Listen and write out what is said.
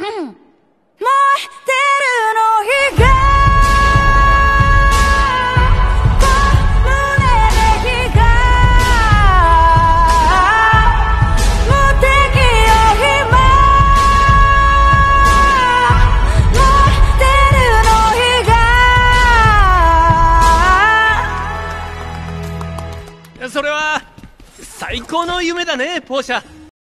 それは最高の夢だね、ポーシャ。